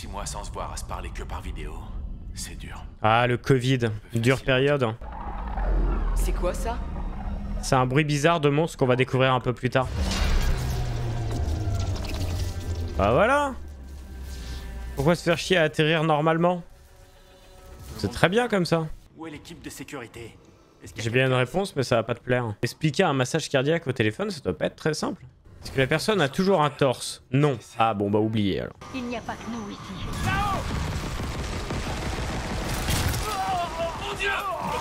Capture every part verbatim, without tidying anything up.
Six mois sans se voir, à se parler que par vidéo. C'est dur. Ah, le Covid. Dure période. C'est quoi ça? C'est un bruit bizarre de monstre qu'on va découvrir un peu plus tard. Bah voilà. Pourquoi se faire chier à atterrir normalement? C'est très bien comme ça. Où est l'équipe de sécurité? J'ai bien une réponse, mais ça va pas te plaire. Expliquer un massage cardiaque au téléphone, ça doit pas être très simple. Est-ce que la personne a toujours un torse? Non. Ah bon, bah oubliez alors. Il n'y a pas que nous ici. Mon Dieu!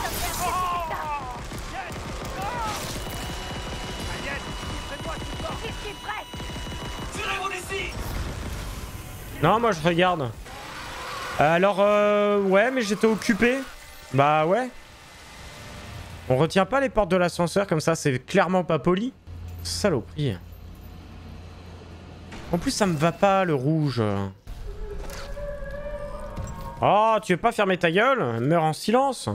Tirez-vous d'ici! Non, moi je regarde. Alors, euh... ouais, mais j'étais occupé. Bah ouais. On retient pas les portes de l'ascenseur comme ça, c'est clairement pas poli. Saloperie. En plus, ça me va pas, le rouge. Oh, tu veux pas fermer ta gueule? Meurs en silence.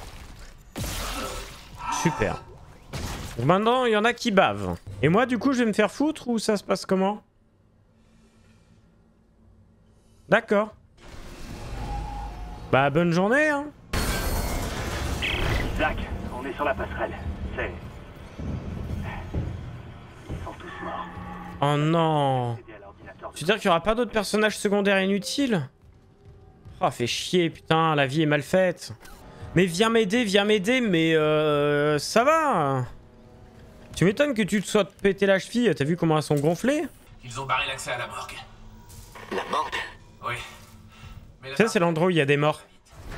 Super. Donc maintenant, il y en a qui bavent. Et moi, du coup, je vais me faire foutre ou ça se passe comment? D'accord. Bah, bonne journée, hein. Zach, on est sur la passerelle. C'est... Ils sont tous morts. Oh non. Aider à l'ordinateur de- Tu veux dire qu'il y aura pas d'autres personnages secondaires inutiles? Oh, fait chier, putain, la vie est mal faite. Mais viens m'aider, viens m'aider, mais euh... ça va. Tu m'étonnes que tu te sois pété la cheville, t'as vu comment elles sont gonflées? Ils ont barré l'accès à la morgue. La morgue? Oui. Mais la Ça, c'est l'endroit où il y a des morts.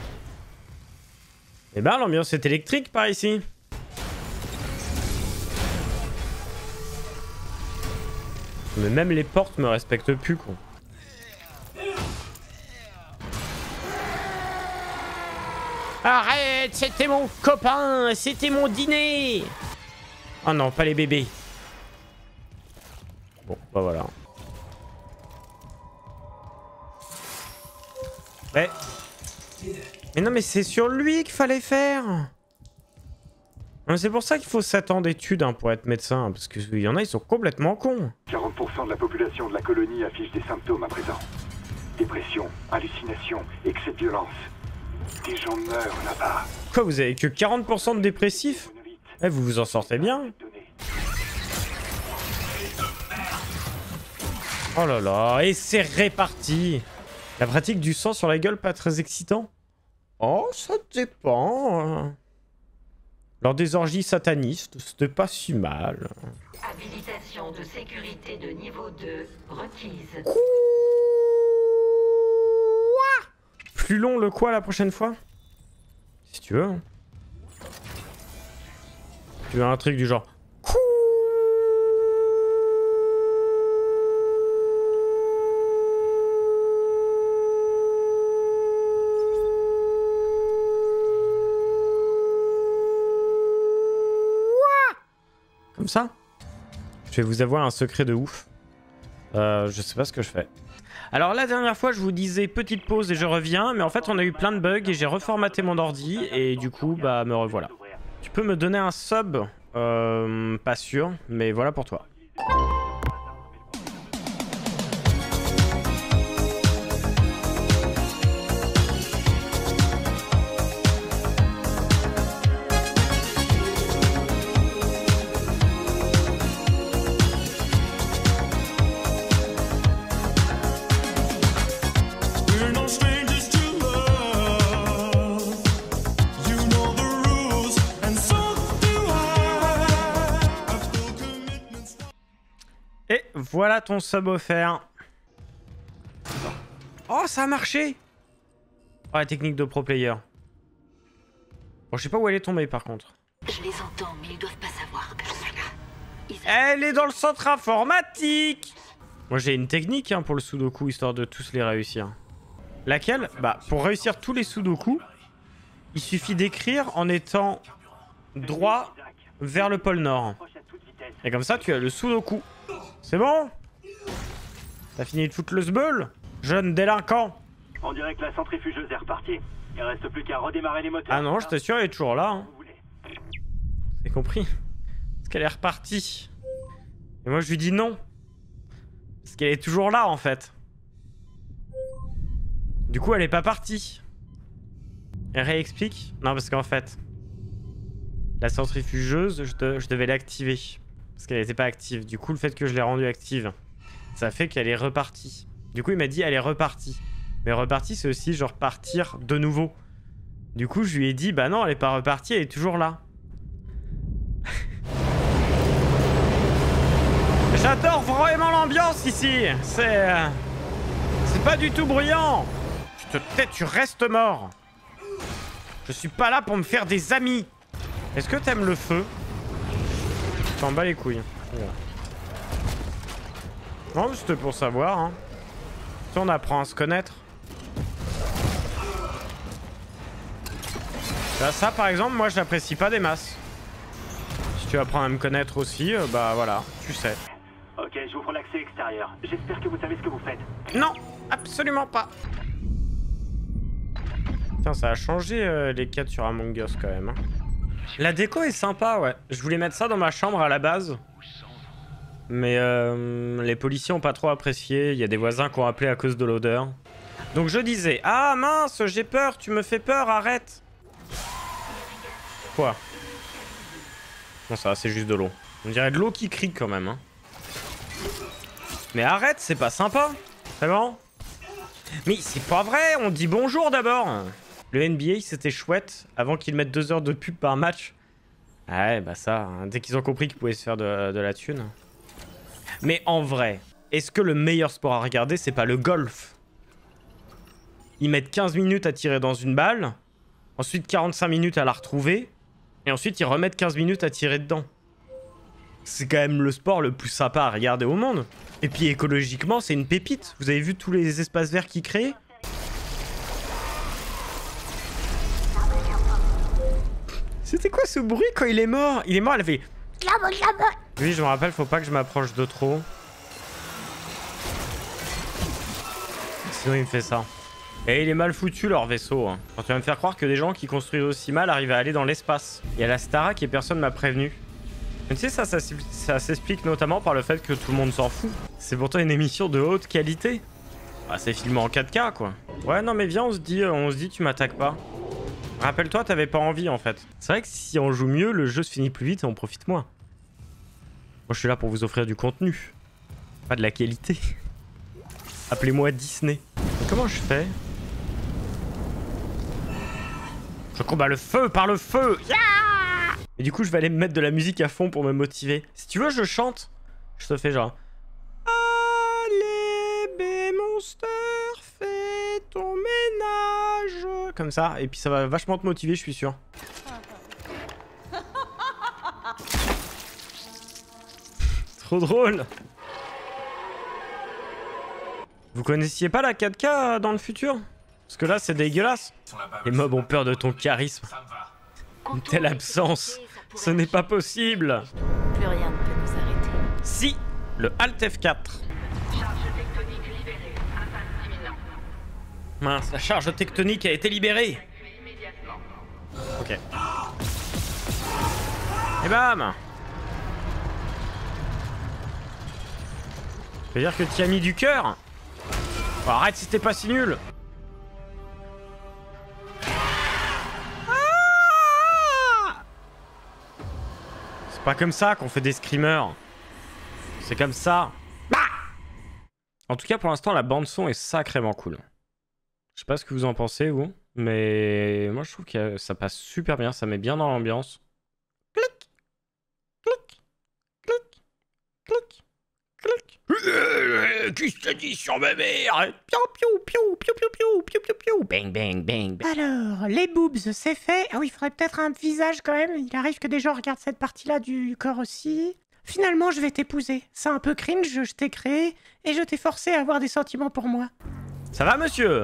Eh ben, l'ambiance est électrique par ici. Mais même les portes me respectent plus, quoi. Arrête, c'était mon copain, c'était mon dîner. Oh non, pas les bébés. Bon, bah voilà. Ouais. Mais non, mais c'est sur lui qu'il fallait faire. C'est pour ça qu'il faut sept ans d'études hein, pour être médecin, parce qu'il y en a, ils sont complètement cons. quarante pour cent de la population de la colonie affiche des symptômes à présent. Dépression, hallucination, excès de violence. Des gens meurent là-bas. Quoi, vous avez que quarante pour cent de dépressifs? Eh, vous vous en sortez bien. Oh là là, et c'est réparti. La pratique du sang sur la gueule, pas très excitant? Oh, ça dépend. Lors des orgies satanistes, c'était pas si mal. Habilitation de sécurité de niveau deux requise. Quoi? Plus long le quoi la prochaine fois? Si tu veux. Hein. Tu veux un truc du genre. Comme ça. Je vais vous avouer un secret de ouf. Euh, je sais pas ce que je fais. Alors la dernière fois je vous disais petite pause et je reviens, mais en fait on a eu plein de bugs et j'ai reformaté mon ordi et du coup bah me revoilà. Tu peux me donner un sub? Euh, pas sûr, mais voilà pour toi. Et voilà ton sub offert. Oh, ça a marché. Oh, la technique de pro player. Bon, je sais pas où elle est tombée par contre. Je les entends, mais ils doivent pas savoir que je suis là. Ils... Elle est dans le centre informatique. Moi j'ai une technique hein, pour le sudoku, histoire de tous les réussir. Laquelle? Bah, pour réussir tous les sudoku, il suffit d'écrire en étant droit vers le pôle Nord. Et comme ça, tu as le sudoku. C'est bon? T'as fini de foutre le sbeul, jeune délinquant? On dirait que la centrifugeuse est repartie. Il reste plus qu'à redémarrer les moteurs. Ah non, je t'assure, elle est toujours là. Hein. C'est compris? Parce qu'elle est repartie. Et moi, je lui dis non. Parce qu'elle est toujours là, en fait. Du coup, elle est pas partie. Elle réexplique. Non, parce qu'en fait, la centrifugeuse, je, de, je devais l'activer. Parce qu'elle n'était pas active. Du coup, le fait que je l'ai rendue active, ça fait qu'elle est repartie. Du coup, il m'a dit, elle est repartie. Mais repartie, c'est aussi genre partir de nouveau. Du coup, je lui ai dit, bah non, elle est pas repartie, elle est toujours là. J'adore vraiment l'ambiance ici. C'est... Euh, c'est pas du tout bruyant. Tu te tais, tu restes mort. Je suis pas là pour me faire des amis. Est-ce que t'aimes le feu? T'en bats les couilles. Ouais. Non, c'était pour savoir. Hein. Si on apprend à se connaître. Là, ça, par exemple, moi, je l'apprécie pas des masses. Si tu apprends à me connaître aussi, euh, bah voilà, tu sais. Ok, j'ouvre l'accès extérieur. J'espère que vous savez ce que vous faites. Non, absolument pas. Putain, ça a changé euh, les quêtes sur Among Us quand même. Hein. La déco est sympa, ouais. Je voulais mettre ça dans ma chambre à la base. Mais euh, les policiers ont pas trop apprécié. Il y a des voisins qui ont appelé à cause de l'odeur. Donc je disais, ah mince, j'ai peur, tu me fais peur, arrête. Quoi? Non, ça, c'est juste de l'eau. On dirait de l'eau qui crie quand même. Hein. Mais arrête, c'est pas sympa. C'est bon? Mais c'est pas vrai, on dit bonjour d'abord. Le N B A, c'était chouette avant qu'ils mettent deux heures de pub par match. Ouais, bah ça, hein, dès qu'ils ont compris qu'ils pouvaient se faire de, de la thune. Mais en vrai, est-ce que le meilleur sport à regarder, c'est pas le golf? Ils mettent quinze minutes à tirer dans une balle, ensuite quarante-cinq minutes à la retrouver, et ensuite ils remettent quinze minutes à tirer dedans. C'est quand même le sport le plus sympa à regarder au monde. Et puis écologiquement, c'est une pépite. Vous avez vu tous les espaces verts qu'ils créent? C'était quoi ce bruit quand il est mort? Il est mort, elle a fait... Oui, je me rappelle, faut pas que je m'approche de trop. Sinon il me fait ça. Et il est mal foutu leur vaisseau. Hein. Quand tu vas me faire croire que des gens qui construisent aussi mal arrivent à aller dans l'espace. Il y a la Starac et personne m'a prévenu. Mais tu sais, ça, ça, ça s'explique notamment par le fait que tout le monde s'en fout. C'est pourtant une émission de haute qualité. Bah, c'est filmé en quatre K, quoi. Ouais, non, mais viens, on se dit, on se dit tu m'attaques pas. Rappelle-toi, t'avais pas envie, en fait. C'est vrai que si on joue mieux, le jeu se finit plus vite et on profite moins. Moi, je suis là pour vous offrir du contenu. Pas de la qualité. Appelez-moi Disney. Comment je fais? Je combats le feu par le feu. Yeah! Et du coup, je vais aller me mettre de la musique à fond pour me motiver. Si tu veux, je chante. Je te fais genre... Allez, B-Monster, fais ton ménage. Comme ça. Et puis ça va vachement te motiver, je suis sûr. Trop drôle. Vous connaissiez pas la quatre K dans le futur? Parce que là, c'est dégueulasse. Les mobs ont peur de ton charisme. Une telle absence, ce n'est pas possible. Plus rien ne peut nous arrêter. Si, le Alt F quatre. Charge tectonique libérée. Impact imminent. Mince, la charge tectonique a été libérée. Immédiatement. Ok. Et bam. Ça veut dire que tu as mis du cœur. Oh, arrête, c'était pas si nul. C'est pas comme ça qu'on fait des screamers. C'est comme ça. En tout cas, pour l'instant, la bande-son est sacrément cool. Je sais pas ce que vous en pensez, vous. Mais moi, je trouve que ça passe super bien. Ça met bien dans l'ambiance. Clic. Clic. Clic. Clic. Clic. Qu'est-ce que t'as dit sur ma mère? Piou, piou, piou, piou, piou, piou, piou, piou, piou. Bang, bang, bang, bang. Alors, les boobs, c'est fait. Ah oui, il faudrait peut-être un visage quand même. Il arrive que des gens regardent cette partie-là du corps aussi. Finalement, je vais t'épouser. C'est un peu cringe, je t'ai créé et je t'ai forcé à avoir des sentiments pour moi. Ça va, monsieur?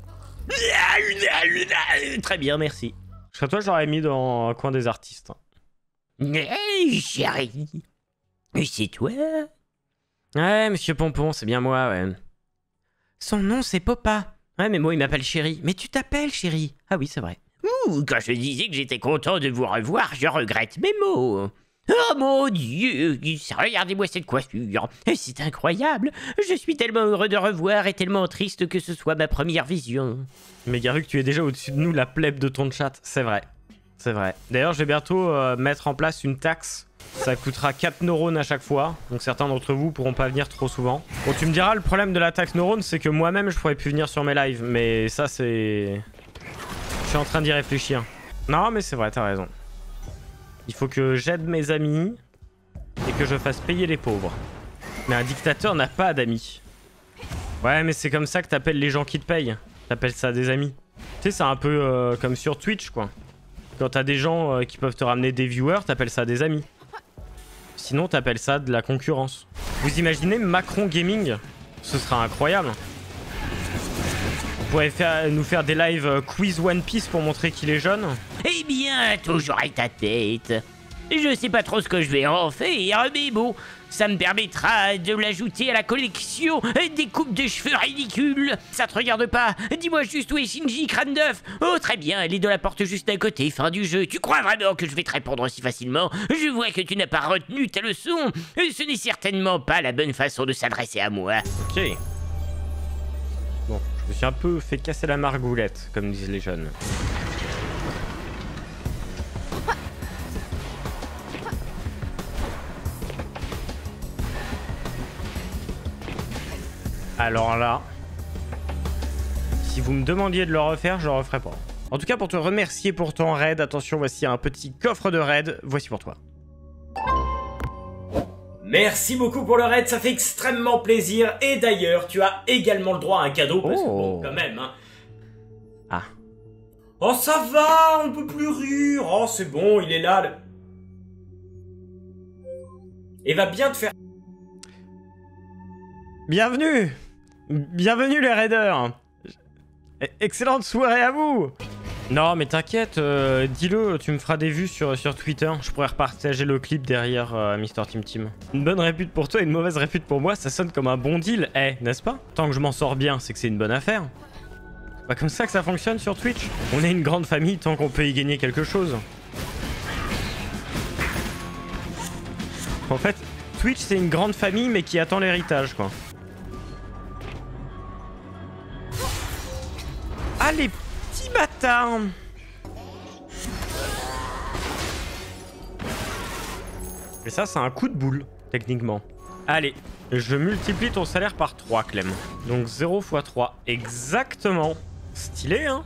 Très bien, merci. Je serais toi, je l'aurais mis dans un coin des artistes. Hey, chérie. C'est toi? Ouais, monsieur Pompon, c'est bien moi, ouais. Son nom, c'est Popa. Ouais, mais moi, il m'appelle Chéri. Mais tu t'appelles Chérie. Ah oui, c'est vrai. Ouh, quand je disais que j'étais content de vous revoir, je regrette mes mots. Oh mon Dieu, regardez-moi cette coiffure, c'est incroyable. Je suis tellement heureux de revoir et tellement triste que ce soit ma première vision. Mais Garruk, tu es déjà au-dessus de nous, la plèbe de ton chat. C'est vrai, c'est vrai. D'ailleurs, je vais bientôt euh, mettre en place une taxe. Ça coûtera quatre neurones à chaque fois, donc certains d'entre vous pourront pas venir trop souvent. Bon, tu me diras, le problème de la taxe neurones, c'est que moi-même, je pourrais plus venir sur mes lives, mais ça, c'est... Je suis en train d'y réfléchir. Non, mais c'est vrai, t'as raison. Il faut que j'aide mes amis et que je fasse payer les pauvres. Mais un dictateur n'a pas d'amis. Ouais, mais c'est comme ça que t'appelles les gens qui te payent. T'appelles ça des amis. Tu sais, c'est un peu euh, comme sur Twitch, quoi. Quand t'as des gens euh, qui peuvent te ramener des viewers, t'appelles ça des amis. Sinon, t'appelles ça de la concurrence. Vous imaginez Macron Gaming? Ce sera incroyable. Vous pourrez faire, nous faire des lives euh, quiz One Piece pour montrer qu'il est jeune. Eh bien, toujours avec ta tête. Je sais pas trop ce que je vais en faire, mais bon, ça me permettra de l'ajouter à la collection des coupes de cheveux ridicules. Ça te regarde pas? Dis-moi juste où est Shinji Crâne d'œuf. Oh, très bien, elle est de la porte juste à côté, fin du jeu. Tu crois vraiment que je vais te répondre aussi facilement? Je vois que tu n'as pas retenu ta leçon. Ce n'est certainement pas la bonne façon de s'adresser à moi. Ok. Bon, je me suis un peu fait casser la margoulette, comme disent les jeunes. Alors là, si vous me demandiez de le refaire, je le referais pas. En tout cas, pour te remercier pour ton raid, attention, voici un petit coffre de raid. Voici pour toi. Merci beaucoup pour le raid, ça fait extrêmement plaisir. Et d'ailleurs, tu as également le droit à un cadeau, parce que bon, quand même, hein. Ah. Oh, ça va, on peut plus rire. Oh, c'est bon, il est là. Le... Et va bien te faire... Bienvenue. Bienvenue les raiders. Excellente soirée à vous. Non mais t'inquiète, euh, dis-le, tu me feras des vues sur, sur Twitter. Je pourrais repartager le clip derrière euh, Mister Tim Tim. Une bonne répute pour toi et une mauvaise répute pour moi, ça sonne comme un bon deal, eh, n'est-ce pas? Tant que je m'en sors bien, c'est que c'est une bonne affaire. C'est pas comme ça que ça fonctionne sur Twitch. On est une grande famille tant qu'on peut y gagner quelque chose. En fait, Twitch c'est une grande famille mais qui attend l'héritage quoi. Ah les petits bâtards. Et ça c'est un coup de boule techniquement. Allez, je multiplie ton salaire par trois Clem. Donc zéro fois trois, exactement. Stylé hein.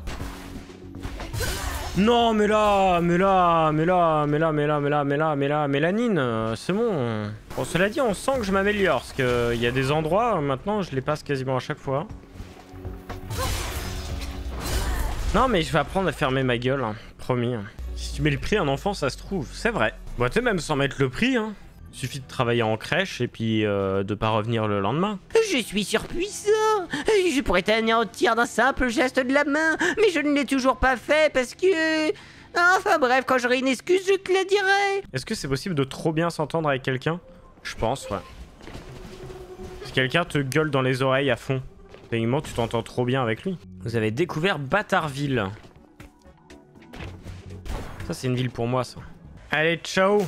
Non mais là, mais là, mais là, mais là, mais là, mais là, mais là, mais là, mélanine, c'est bon. Bon cela dit on sent que je m'améliore parce qu'il y a des endroits maintenant je les passe quasiment à chaque fois. Non mais je vais apprendre à fermer ma gueule, hein, promis. Si tu mets le prix à un enfant, ça se trouve, c'est vrai. Bon, tu sais, même sans mettre le prix, hein. Suffit de travailler en crèche et puis euh, de pas revenir le lendemain. Je suis surpuissant. Je pourrais t'anéantir d'un simple geste de la main, mais je ne l'ai toujours pas fait parce que... Enfin bref, quand j'aurai une excuse, je te la dirai. Est-ce que c'est possible de trop bien s'entendre avec quelqu'un? Je pense, ouais. Si quelqu'un te gueule dans les oreilles à fond, techniquement, tu t'entends trop bien avec lui. Vous avez découvert Bâtardville. Ça, c'est une ville pour moi, ça. Allez, ciao.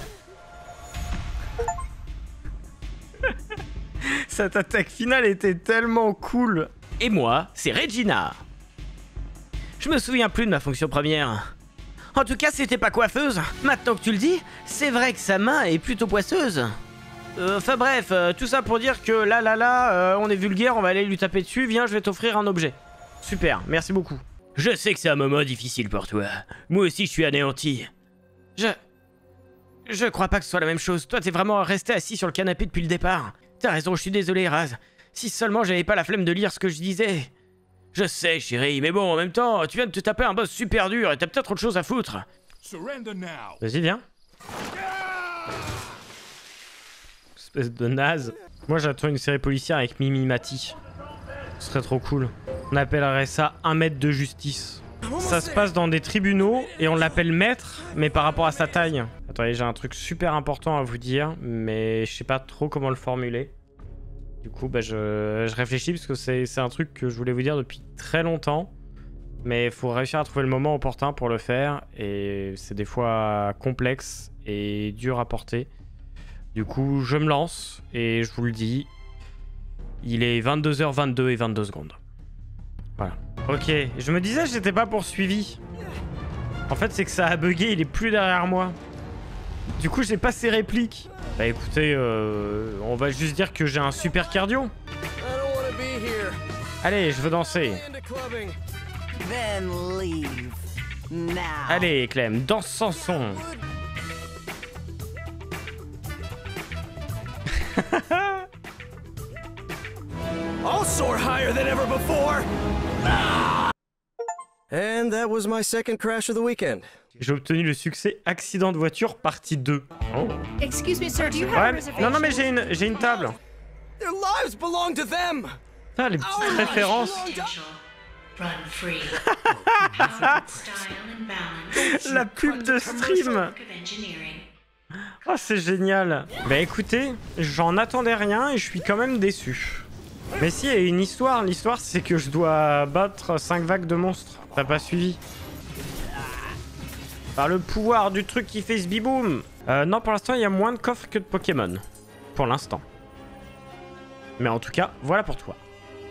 Cette attaque finale était tellement cool. Et moi, c'est Regina. Je me souviens plus de ma fonction première. En tout cas, c'était pas coiffeuse. Maintenant que tu le dis, c'est vrai que sa main est plutôt poisseuse. Euh, enfin bref, euh, tout ça pour dire que là, là, là, euh, on est vulgaire, on va aller lui taper dessus. Viens, je vais t'offrir un objet. Super, merci beaucoup. Je sais que c'est un moment difficile pour toi. Moi aussi, je suis anéanti. Je... Je crois pas que ce soit la même chose. Toi, t'es vraiment resté assis sur le canapé depuis le départ. T'as raison, je suis désolé, Raz. Si seulement j'avais pas la flemme de lire ce que je disais. Je sais, chérie, mais bon, en même temps, tu viens de te taper un boss super dur et t'as peut-être autre chose à foutre. Vas-y, viens. Espèce de naze. Moi, j'attends une série policière avec Mimi Mati. Ce serait trop cool. On appellerait ça un maître de justice. Ça se passe dans des tribunaux et on l'appelle maître, mais par rapport à sa taille. Attendez, j'ai un truc super important à vous dire, mais je sais pas trop comment le formuler. Du coup, bah, je, je réfléchis parce que c'est un truc que je voulais vous dire depuis très longtemps. Mais il faut réussir à trouver le moment opportun pour le faire. Et c'est des fois complexe est dur à porter. Du coup, je me lance et je vous le dis, il est vingt-deux heures vingt-deux et vingt-deux secondes. Voilà. Ok, je me disais que j'étais pas poursuivi. En fait, c'est que ça a bugué, il est plus derrière moi. Du coup, j'ai pas ses répliques. Bah écoutez, euh, on va juste dire que j'ai un super cardio. Allez, je veux danser. Allez, Clem, danse sans son. I'll soar higher than ever before. And that was my second crash of the weekend. J'ai obtenu le succès accident de voiture partie deux. Oh. Excuse me, sir, do you have Ouais, a mais- reservation? non, non, mais j'ai une, j'ai une table. Their lives belong to them. Putain, les petites références. Run free. Style and balance. La pub de stream. Of engineering. Oh, c'est génial. Bah écoutez, j'en attendais rien et je suis quand même déçu. Mais si, il y a une histoire. L'histoire, c'est que je dois battre cinq vagues de monstres. T'as pas suivi? Par le pouvoir du truc qui fait ce biboum. Euh, non, pour l'instant, il y a moins de coffres que de Pokémon. Pour l'instant. Mais en tout cas, voilà pour toi.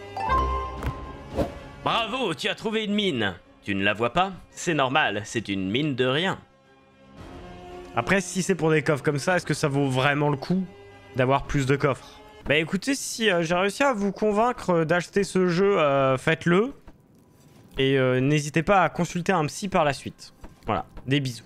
Bravo, tu as trouvé une mine. Tu ne la vois pas? C'est normal, c'est une mine de rien. Après, si c'est pour des coffres comme ça, est-ce que ça vaut vraiment le coup d'avoir plus de coffres? Bah écoutez, si euh, j'ai réussi à vous convaincre d'acheter ce jeu, euh, faites-le. Et euh, n'hésitez pas à consulter un psy par la suite. Voilà, des bisous.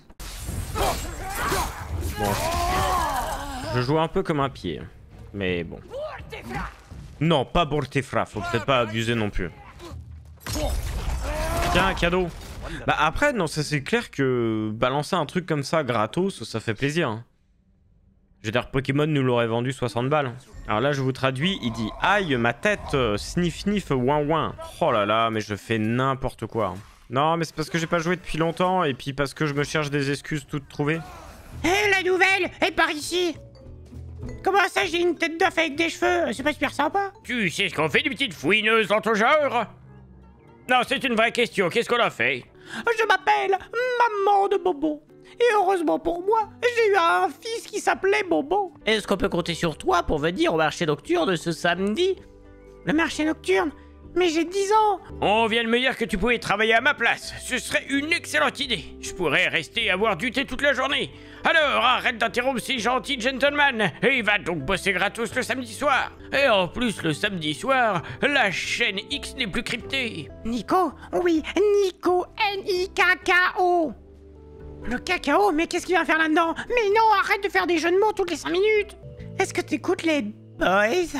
Bon. Je joue un peu comme un pied. Mais bon. Non, pas Bortefra, faut peut-être pas abuser non plus. Tiens, un cadeau. Bah après, non, ça c'est clair que balancer un truc comme ça gratos, ça fait plaisir. Hein. Je veux dire, Pokémon nous l'aurait vendu soixante balles. Alors là, je vous traduis, il dit « Aïe, ma tête, euh, sniff sniff, ouin ouin ». Oh là là, mais je fais n'importe quoi. Non, mais c'est parce que j'ai pas joué depuis longtemps et puis parce que je me cherche des excuses toutes trouvées. Hé, la nouvelle, elle par ici. Comment ça, j'ai une tête d'œuf avec des cheveux? C'est pas super sympa. Tu sais ce qu'on fait, des petites fouineuses dans ton genre? Non, c'est une vraie question, qu'est-ce qu'on a fait? Je m'appelle Maman de Bobo. Et heureusement pour moi, j'ai eu un fils qui s'appelait Bobo. Est-ce qu'on peut compter sur toi pour venir au marché nocturne ce samedi? Le marché nocturne? Mais j'ai dix ans. On vient de me dire que tu pouvais travailler à ma place. Ce serait une excellente idée. Je pourrais rester à boire du thé toute la journée. Alors, arrête d'interrompre ces gentils gentlemen et va donc bosser gratos le samedi soir. Et en plus, le samedi soir, la chaîne X n'est plus cryptée. Nico? Oui, Nico, N I K K O. Le cacao? Mais qu'est-ce qu'il va faire là-dedans? Mais non, arrête de faire des jeux de mots toutes les cinq minutes. Est-ce que t'écoutes les boys?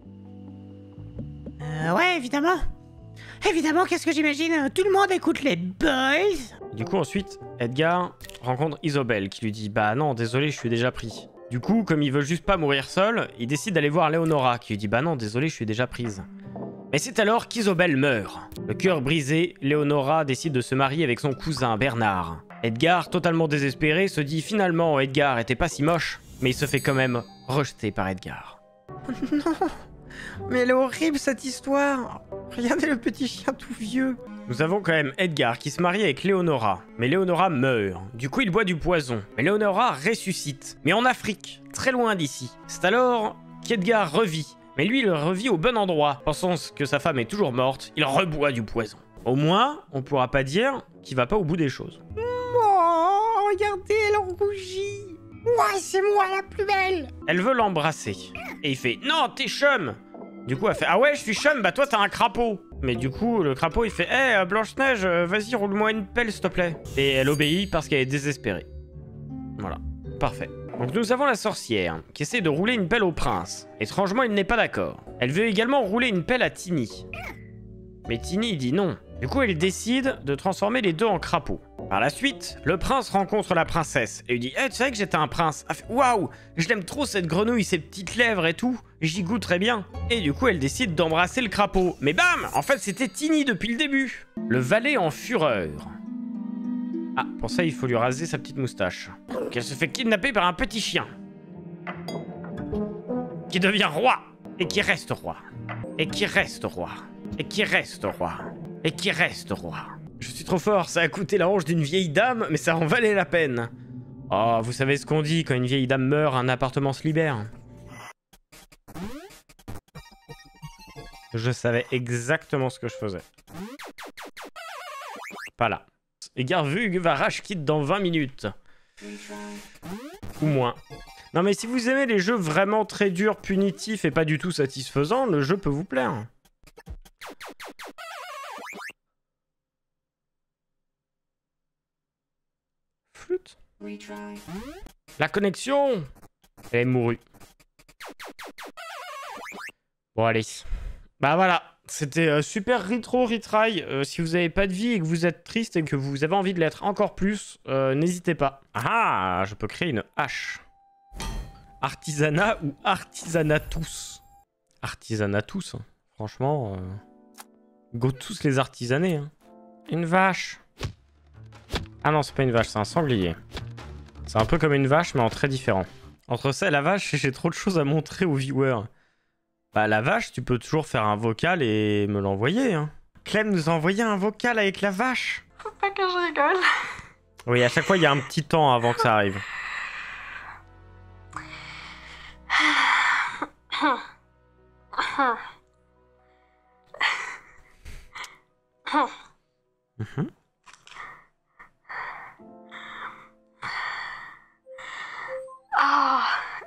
Euh, ouais, évidemment. Évidemment, qu'est-ce que j'imagine? Tout le monde écoute les boys. Du coup, ensuite, Edgar rencontre Isobel qui lui dit « Bah non, désolé, je suis déjà pris ». Du coup, comme il veut juste pas mourir seul, il décide d'aller voir Leonora qui lui dit « Bah non, désolé, je suis déjà prise ». Mais c'est alors qu'Isobel meurt. Le cœur brisé, Leonora décide de se marier avec son cousin Bernard. Edgar, totalement désespéré, se dit finalement Edgar était pas si moche, mais il se fait quand même rejeter par Edgar. Non, mais elle est horrible cette histoire. Regardez le petit chien tout vieux. Nous avons quand même Edgar qui se marie avec Leonora, mais Leonora meurt. Du coup, il boit du poison, mais Leonora ressuscite. Mais en Afrique, très loin d'ici. C'est alors qu'Edgar revit. Mais lui, il revit au bon endroit. Pensant que sa femme est toujours morte, il reboit du poison. Au moins, on pourra pas dire qu'il va pas au bout des choses. Oh, regardez, elle rougit. Ouais, c'est moi la plus belle. Elle veut l'embrasser. Et il fait « Non, t'es chum !» Du coup, elle fait « Ah ouais, je suis chum, bah toi t'as un crapaud !» Mais du coup, le crapaud il fait « Hé, hey, Blanche-Neige, vas-y, roule-moi une pelle s'il te plaît !» Et elle obéit parce qu'elle est désespérée. Voilà, parfait. Donc nous avons la sorcière, qui essaie de rouler une pelle au prince. Étrangement, il n'est pas d'accord. Elle veut également rouler une pelle à Tiny. Mais Tiny dit non. Du coup, elle décide de transformer les deux en crapauds. Par la suite, le prince rencontre la princesse et lui dit « Eh, hey, tu savais que j'étais un prince ?» Elle fait « Waouh, je l'aime trop cette grenouille, ses petites lèvres et tout, j'y goûte très bien. » Et du coup, elle décide d'embrasser le crapaud. Mais bam, en fait, c'était Tiny depuis le début. Le valet en fureur. Ah, pour ça, il faut lui raser sa petite moustache. Qu'elle se fait kidnapper par un petit chien. Qui devient roi. Et qui reste roi. Et qui reste roi. Et qui reste roi. Et qui reste roi. Je suis trop fort, ça a coûté la hanche d'une vieille dame, mais ça en valait la peine. Oh, vous savez ce qu'on dit, quand une vieille dame meurt, un appartement se libère. Je savais exactement ce que je faisais. Pas là. Et Garvug va rage quitte dans vingt minutes. Ou moins. Non mais si vous aimez les jeux vraiment très durs, punitifs et pas du tout satisfaisants, le jeu peut vous plaire. Flûte. La connexion. Elle est mourue. Bon allez. Bah voilà. C'était euh, super retro retry. Euh, si vous avez pas de vie et que vous êtes triste et que vous avez envie de l'être encore plus, euh, n'hésitez pas. Ah, je peux créer une hache. Artisanat ou artisanatus. Artisanatus, hein. Franchement, euh... go tous les artisanés. Hein. Une vache. Ah non, c'est pas une vache, c'est un sanglier. C'est un peu comme une vache, mais en très différent. Entre ça et la vache, j'ai trop de choses à montrer aux viewers. Bah la vache, tu peux toujours faire un vocal et me l'envoyer. Hein. Clem nous a envoyé un vocal avec la vache. Faut pas que je rigole. Oui, à chaque fois, il y a un petit temps avant que ça arrive. Mmh. Ah.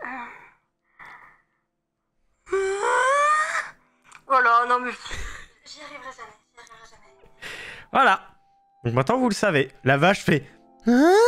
Voilà, non mais j'y arriverai jamais, j'y arriverai jamais. Voilà. Donc maintenant vous le savez. La vache fait. Hein?